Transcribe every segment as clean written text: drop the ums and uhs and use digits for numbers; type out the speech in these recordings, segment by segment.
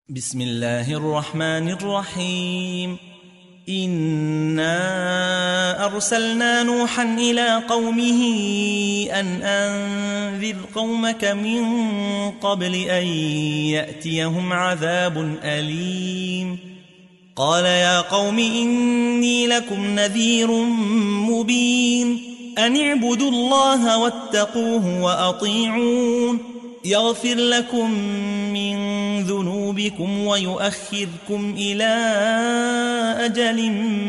بسم الله الرحمن الرحيم. إنا أرسلنا نوحا إلى قومه أن أنذر قومك من قبل أن يأتيهم عذاب أليم. قال يا قوم إني لكم نذير مبين أن اعبدوا الله واتقوه وأطيعون يغفر لكم من ذنوبكم ويؤخركم إلى أجل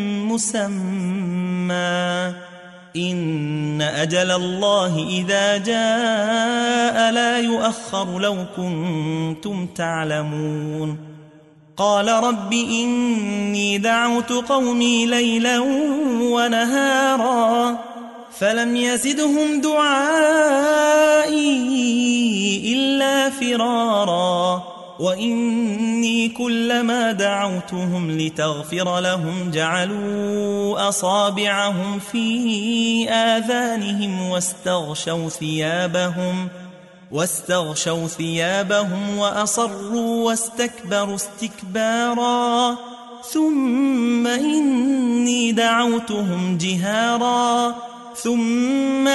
مسمى إن أجل الله إذا جاء لا يؤخر لو كنتم تعلمون. قال رب إني دعوت قومي ليلا ونهارا فلم يزدهم دعائي إلا فرارا وإني كلما دعوتهم لتغفر لهم جعلوا أصابعهم في آذانهم واستغشوا ثيابهم وأصروا واستكبروا استكبارا ثم إني دعوتهم جهارا ثم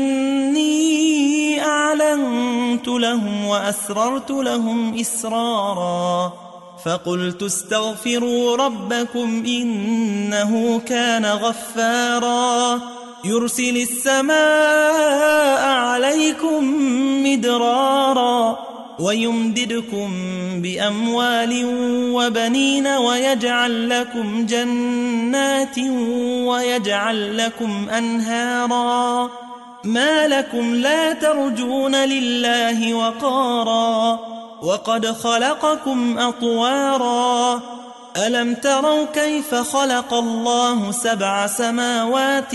إني أعلنت لهم وأسررت لهم إسرارا فقلت استغفروا ربكم إنه كان غفارا يرسل السماء عليكم مدرارا ويمددكم بأموال وبنين ويجعل لكم جنات ويجعل لكم أنهارا ما لكم لا ترجون لله وقارا وقد خلقكم أطوارا ألم تروا كيف خلق الله 7 سماوات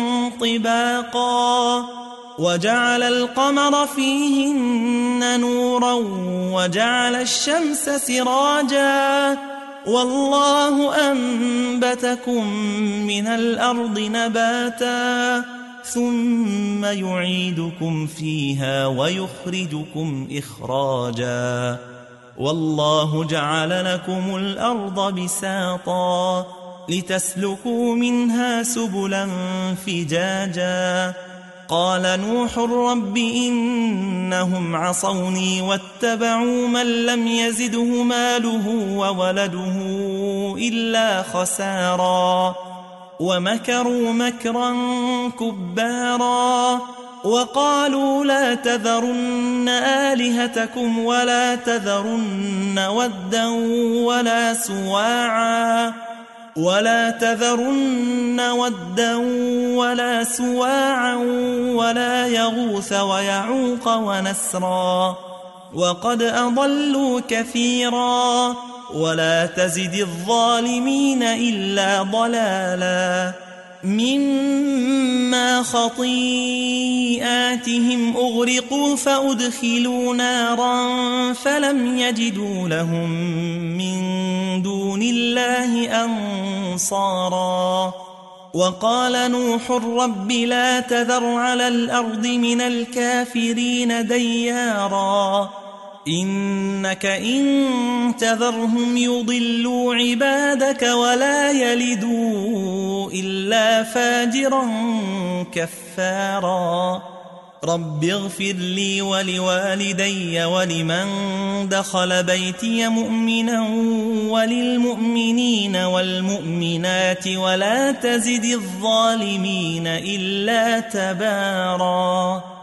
طباقا وجعل القمر فيهن نورا وجعل الشمس سراجا والله أنبتكم من الأرض نباتا ثم يعيدكم فيها ويخرجكم إخراجا والله جعل لكم الأرض بساطا لتسلكوا منها سبلا فجاجا قال نوح رب إنهم عصوني واتبعوا من لم يزده ماله وولده إلا خسارا ومكروا مكرا كبارا وقالوا لا تذرن آلهتكم ولا تذرن ودا ولا سواعا ولا يغوث ويعوق ونسرا وقد أضلوا كثيرا ولا تزد الظالمين إلا ضلالا مما خطيئاتهم أغرقوا فأدخلوا نارا فلم يجدوا لهم من دون الله أنصارا وقال نوح رب لا تذر على الأرض من الكافرين ديارا إنك إن تذرهم يضلوا عبادك ولا يلدوا إلا فاجرا كفارا رب اغفر لي ولوالدي ولمن دخل بيتي مؤمنا وللمؤمنين والمؤمنات ولا تزد الظالمين إلا تبارا.